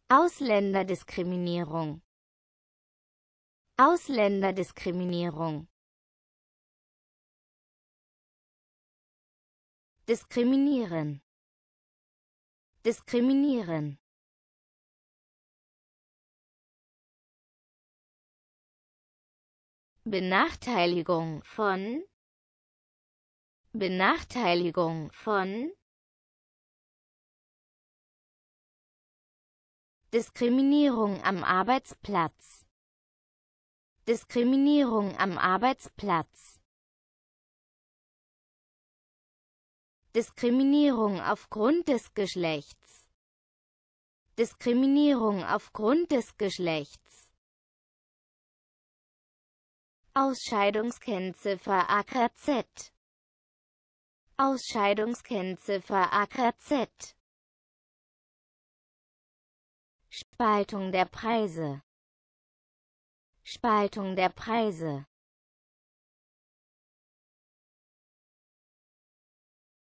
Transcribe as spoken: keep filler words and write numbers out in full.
Ausländerdiskriminierung, Ausländerdiskriminierung, diskriminieren, diskriminieren, Benachteiligung von, Benachteiligung von, Diskriminierung am Arbeitsplatz, Diskriminierung am Arbeitsplatz, Diskriminierung aufgrund des Geschlechts, Diskriminierung aufgrund des Geschlechts, Ausscheidungskennziffer A K Z, Ausscheidungskennziffer A K Z, Spaltung der Preise, Spaltung der Preise,